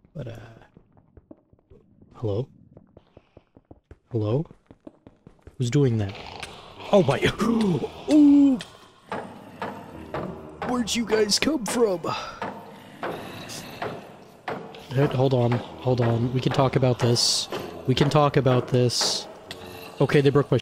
But, hello? Hello? Who's doing that? Oh my... Ooh! Where'd you guys come from? Hold on, hold on. We can talk about this. We can talk about this. Okay, they broke my